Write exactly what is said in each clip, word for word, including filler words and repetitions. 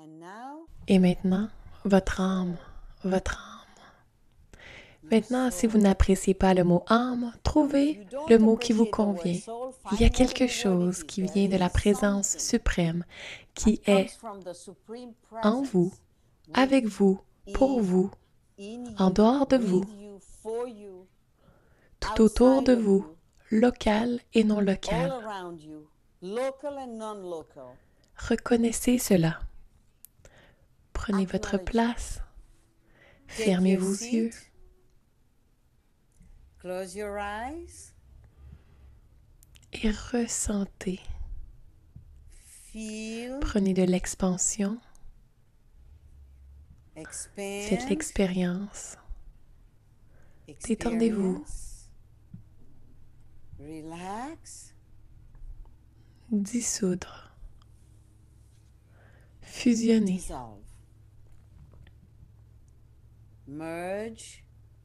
Et maintenant, votre âme, votre âme. Maintenant, si vous n'appréciez pas le mot âme, trouvez le mot qui vous convient. Il y a quelque chose qui vient de la présence suprême, qui est en vous, avec vous, pour vous, en dehors de vous, tout autour de vous, local et non local. Reconnaissez cela. Prenez votre place. Fermez vos yeux. Et ressentez. Prenez de l'expansion. Faites l'expérience. Détendez-vous. Dissoudre. Fusionner. Merge.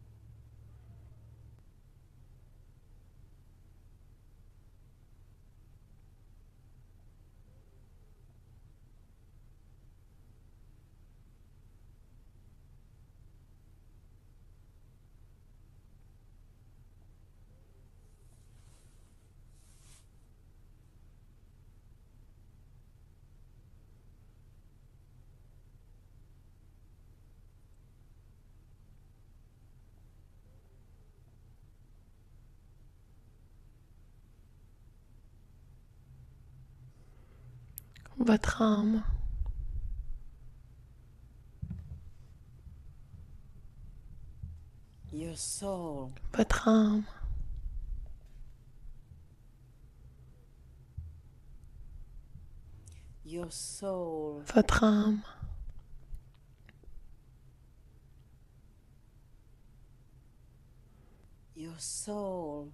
Votre âme. Your soul. Votre âme. Your soul. Votre âme. Your soul.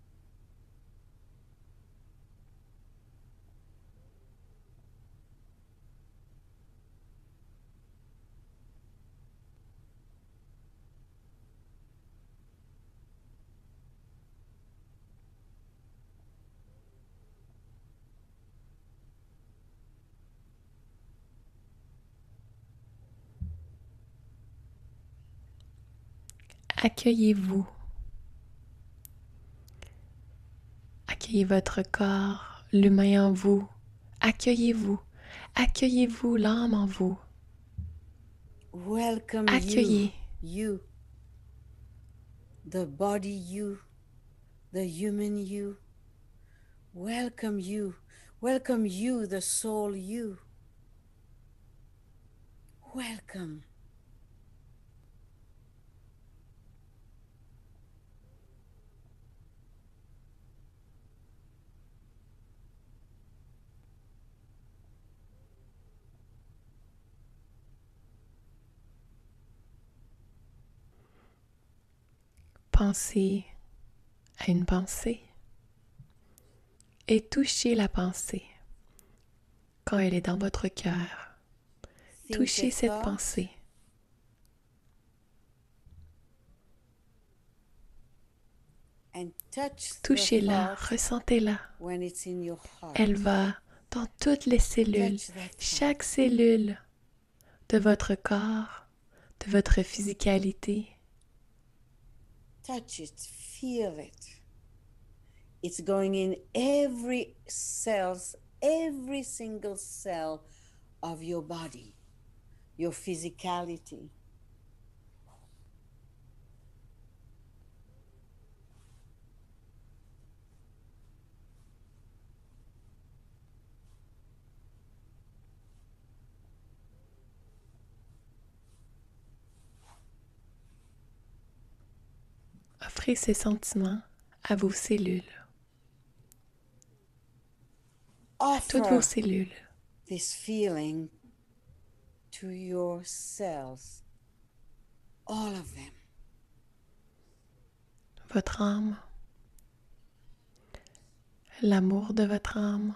Accueillez-vous. Accueillez votre corps, l'humain en vous. Accueillez-vous. Accueillez-vous, l'âme en vous. Welcome Accueillez. you. You. The body you. The human you. Welcome you. Welcome you, the soul you. Welcome. Pensez à une pensée et touchez la pensée quand elle est dans votre cœur. Touchez cette pensée. Touchez-la, ressentez-la. Elle va dans toutes les cellules, chaque cellule de votre corps, de votre physicalité. Touch it, feel it. It's going in every cells, every single cell of your body, your physicality. Offrez ces sentiments à vos cellules, à toutes vos cellules. This feeling to your cells, all of them. Votre âme, l'amour de votre âme,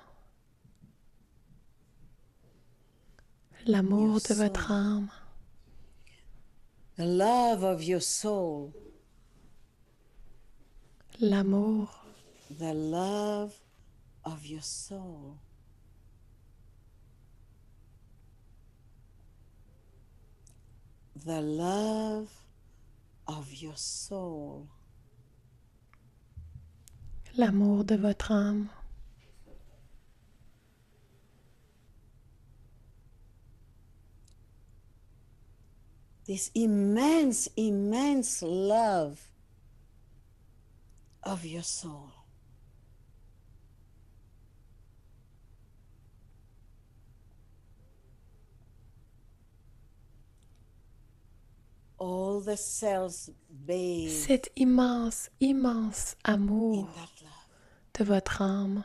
l'amour de votre âme, the love of your soul, l'amour, the love of your soul. the love of your soul. L'amour de votre âme. This immense, immense love of your soul. All the cells bathe Cet immense, immense in amour that love. de votre âme.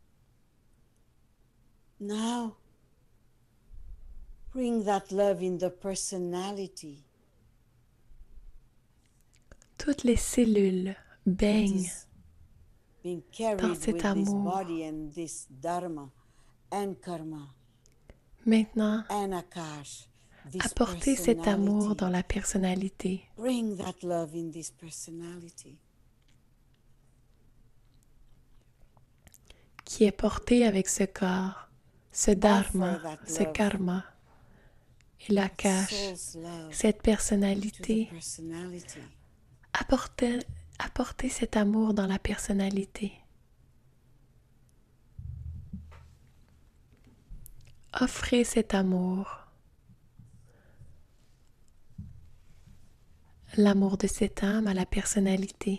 Now, bring that love in the personality. Toutes les cellules It baignent is being carried dans cet with this amour. body and this dharma and karma Maintenant, and akash. This apportez cet amour personality. dans la personnalité. Bring that love in this personality. Qui est porté avec ce corps, ce dharma, Offer that ce love. karma et la cache, Soul's love cette to the personnalité. personality. Apportez, apportez cet amour dans la personnalité. Offrez cet amour. L'amour de cette âme à la personnalité.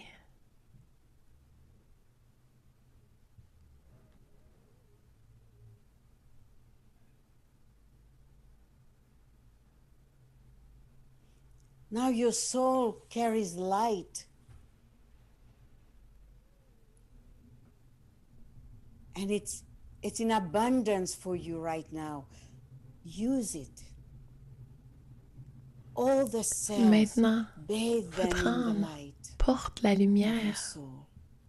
Now your soul carries light. And it's it's in abundance for you right now. Use it. All the cells, Maintenant, bathe them votre in the âme light porte la of your lumière soul,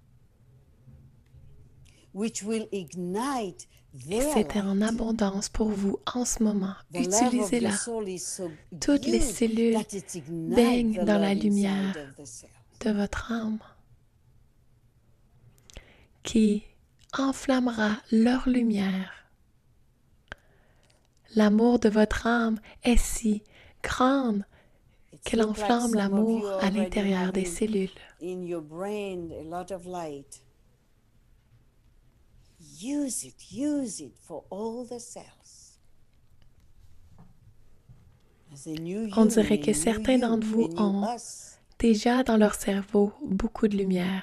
which will ignite et their c'est en light. abondance pour vous en ce moment. The love of your Utilisez-la. soul is so Toutes les huge cellules that it ignites baignent the dans la love lumière inside of the cell. de votre âme qui enflammera leur lumière. L'amour de votre âme est si grande It qu'elle looks like enflamme some of l'amour you à already l'intérieur des having cellules. in your brain a lot of light. Use it, use it for all the cells. As a new On human, dirait a que new certains you, d'entre a vous new ont us. déjà dans leur cerveau beaucoup de lumière.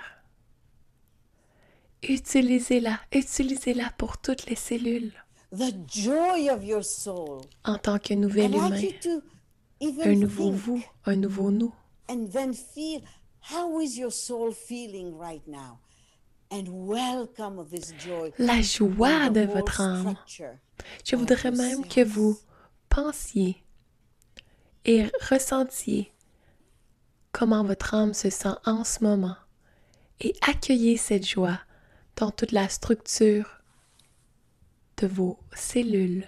Utilisez-la, utilisez-la pour toutes les cellules The joy of your soul. en tant que I'd nouvel humain, like you to un even nouveau think vous, un nouveau nous. and then feel, how is your soul feeling right now? And welcome this joy La joie in the de whole votre âme. structure Je of voudrais your même que vous cells. pensiez et ressentiez comment votre âme se sent en ce moment et accueillez cette joie dans toute la structure de vos cellules.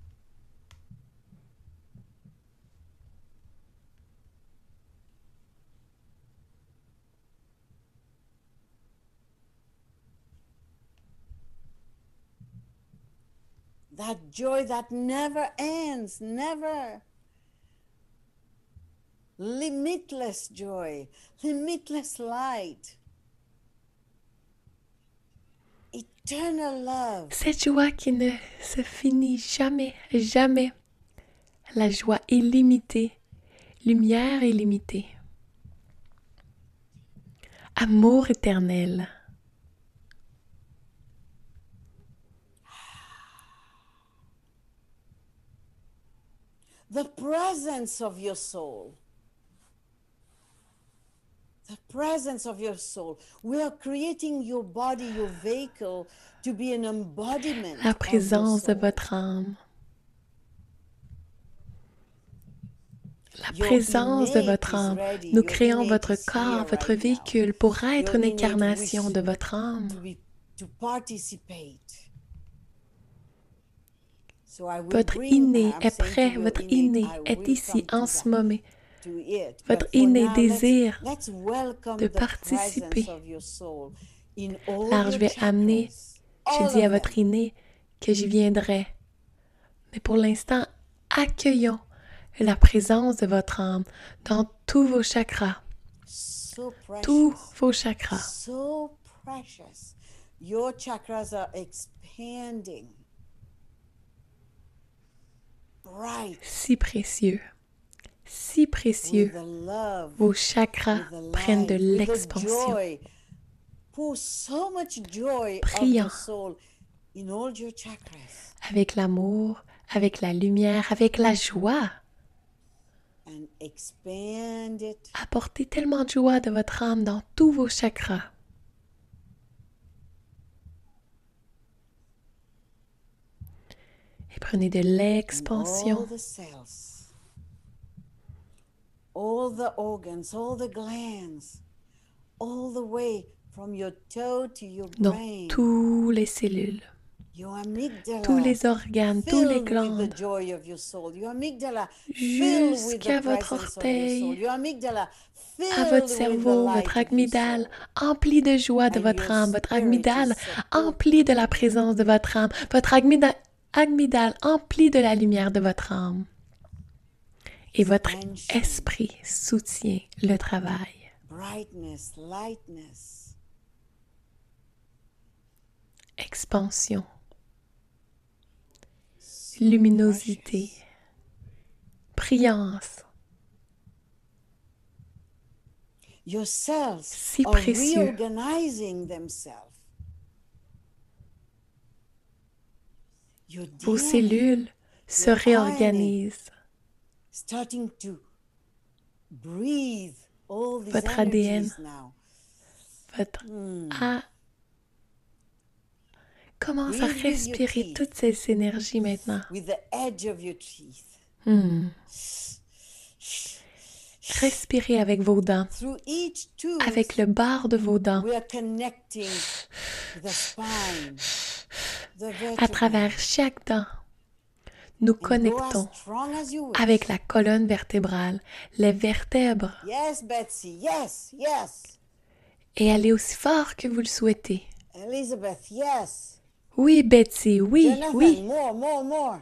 That joy that never ends, never. Limitless joy, limitless light, eternal love. Cette joie qui ne se finit jamais, jamais. La joie illimitée, lumière illimitée. Amour éternel. The presence of your soul. The presence of your soul. We are creating your body, your vehicle, to be an embodiment La of your présence de soul. votre âme. La Your présence de innate votre is âme. ready. Nous Your créons innate votre is corps, here votre right now. véhicule pour être Your une innate incarnation wish de votre âme. To, be, to participate. So I will Votre bring, inné I'm est saying to prêt, your votre innate, inné I est will ici come to en that, ce moment. to it. Votre But for inné now, désire let's, let's welcome de the presence participer. of your soul in all Alors je your vais amener, chakras, je all dis à of votre them. inné que j'y viendrai. Mais pour l'instant, accueillons, la présence de votre âme dans tous vos chakras, So tous precious. vos chakras. So precious. Your chakras are expanding. Bright. Si précieux, si précieux. With the love. Vos chakras With the prennent de light, with the l'expansion, joy. Pour so much joy of brillant, the soul in all your chakras. avec l'amour, avec la lumière, avec la joie. And expand it. Apportez tellement de joie de votre âme dans tous vos chakras. Et prenez de in l'expansion. all the cells, all the organs, all the glands, all the way from your toe to your Dans brain, toutes les cellules, your amygdala, tous les organes, tous les filled with glandes, the joy of your soul, your amygdala filled with jusqu'à the votre presence of your soul, orteil, your amygdala à votre filled with the cerveau, light votre of your amygdale, soul. empli de joie de And votre your âme, votre spirit amygdale, is supported. empli de la présence de votre âme, votre amygdale, amygdale empli de la lumière de votre âme. Et votre Expansion, esprit soutient le travail. brightness, lightness, Expansion, so luminosité, precious. brillance, Your cells si are précieux. reorganizing themselves. Your Vos D N A cellules se your réorganisent. starting to breathe all these Votre A D N, energies now. votre Hmm. A commence à Breathe with your respirer teeth. toutes ces énergies maintenant. With the edge of your teeth. Hmm. Respirez avec vos dents, Through each tooth, avec le bord de vos dents, we are connecting the spine, the à vertebrae. travers chaque dent. Nous And go as connectons strong as you wish. avec la colonne vertébrale, les vertèbres, Yes, Betsy. Yes, yes. et allez aussi fort que vous le souhaitez. Elizabeth, yes. Oui, Betsy, oui, Jonathan, oui. more, more, more.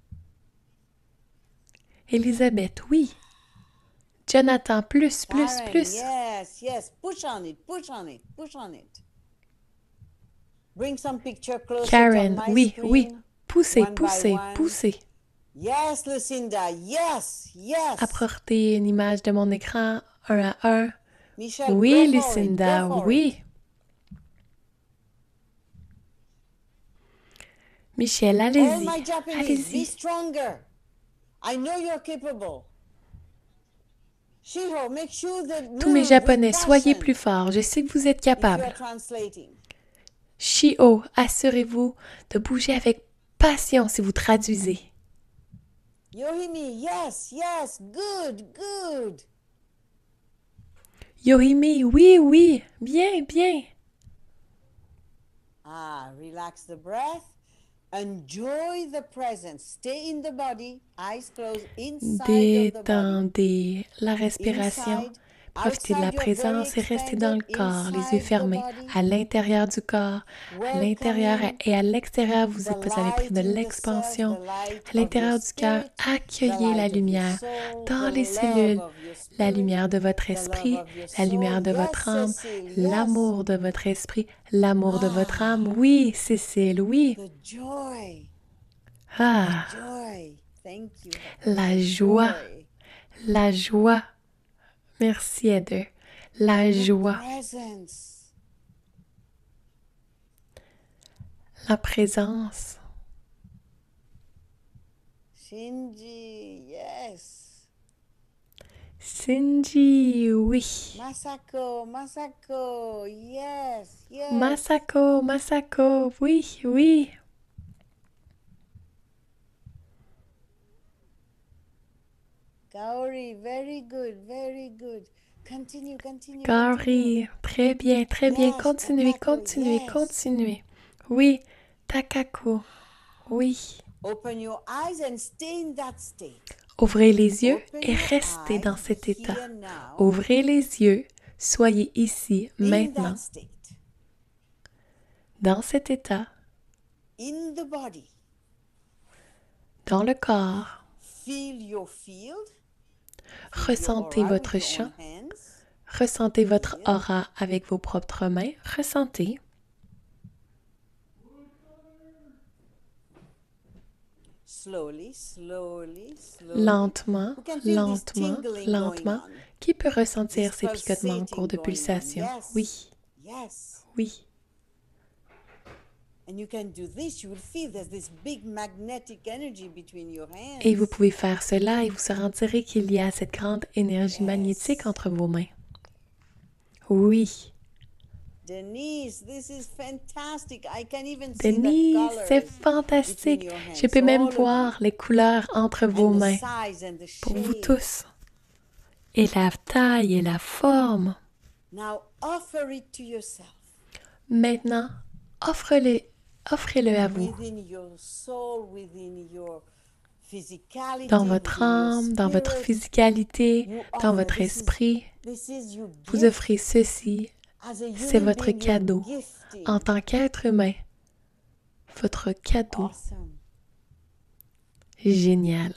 Elisabeth, oui. Jonathan, plus, plus, Karen, plus. yes, yes. Push on it, push on it, push on it. Bring some picture closer to Karen, my oui, screen. oui. Poussez, One by poussez, one. poussez. Yes, Lucinda, yes, yes. Apportez une image de mon écran, un à un. Michelle, Oui, go for it, Lucinda, go for oui. it. Michel, All allez-y, my Japanese, be allez-y. stronger. I know you're capable. Shiho, make sure that Tous mes move Japonais, with soyez passion plus forts. Je sais que vous êtes if you are capables. translating. Shio, assurez-vous de bouger avec passion si vous traduisez. Yohimi, yes, yes, good, good. Yohimi, oui, oui, bien, bien. Ah, relax the breath. Enjoy the presence. Stay in the body, eyes closed, inside of the body. Détendez la respiration. Inside, Profitez de la outside, you're very présence et restez dans le expanded. corps, les yeux Inside the fermés, body, à l'intérieur du corps, à l'intérieur welcoming et à l'extérieur. Vous, the êtes- vous avez pris light de in the self, l'expansion. the light À of your l'intérieur du cœur, spirit, the accueillez la light of your lumière soul, dans the les love cellules, of your la spirit, lumière de votre the love esprit, of your la lumière soul. de Yes, votre âme, Cécile, yes. l'amour de votre esprit, l'amour de votre Ah. âme. Oui, Cécile, oui. The joy, Ah, joy. Thank you. la The joie, joy. la joie. Merci, Heather. La The joie, presence. la présence. Shinji, yes. Shinji, oui. Masako, Masako, yes, yes. Masako, Masako, oui, oui. Gauri, very good, very good. Continue, continue. continue. Gauri, très bien, très bien. Yes, Continuez, Takako, continuez, yes. continuez. Oui, Takako, oui. Open your eyes and stay in that state. Ouvrez les yeux Open et your restez eyes dans cet état. here now, Ouvrez les yeux, soyez ici, in maintenant, that state, dans cet état, in the body. dans le corps. Feel your field. Ressentez votre champ. Ressentez votre aura avec vos propres mains. Ressentez. Slowly, slowly, slowly. Lentement, lentement, lentement. Qui peut ressentir ces picotements en cours de pulsation? Oui, oui. Et vous pouvez faire cela et vous sentirez qu'il y a cette grande énergie magnétique entre vos mains. Oui. Denise, this is fantastic. I can even see Denise, the colors c'est fantastique. between your hands. Je peux même All of voir you. les couleurs entre vos And the mains size and the pour vous shape. tous. Et la taille et la forme. Now offer it to yourself. Maintenant, offrez-le, offrez-le à vous. Within your soul, within your physicality, Dans votre within your âme, dans votre spirit. physicalité, You dans offer. votre This is- esprit. this is your Vous gift. offrez ceci. As a human C'est votre being, you're cadeau. gifted. En tant qu'être humain, votre cadeau. Awesome. Génial.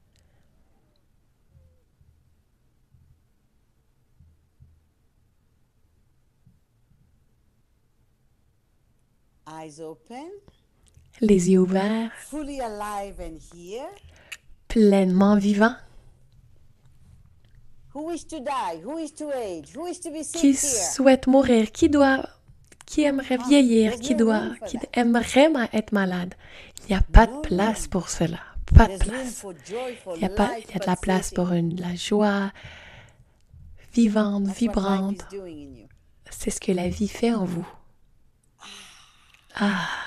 Eyes open, Les yeux ouverts, fully alive and here. pleinement vivants. Who wish to die? Who wish to age? Who wish to be sick Qui here? souhaite mourir, qui doit, qui aimerait vieillir, qui doit, qui aimerait ma- être malade. Il n'y a pas de place pour cela. Pas de There's room place. for joy, for Il y a, pas, life, il y a de la place pulsating. pour une, de la joie vivante, That's what life vibrante. is doing in you. C'est ce que la vie fait en vous. Ah.